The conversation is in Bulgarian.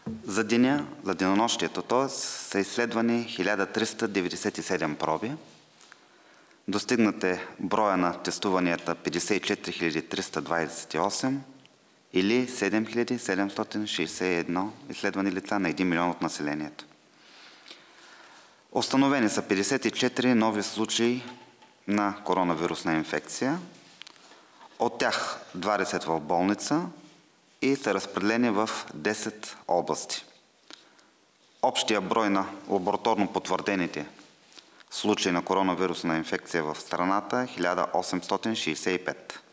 За денонощието, т.е. са изследвани 1397 проби. Достигнат е броя на тестуванията 54 328 или 7761 изследвани лица на 1 милион от населението. Установени са 54 нови случаи на коронавирусна инфекция, от тях 20 в болница и са разпределени в 10 области. Общия брой на лабораторно потвърдените случаи на коронавирусна инфекция в страната е 1865.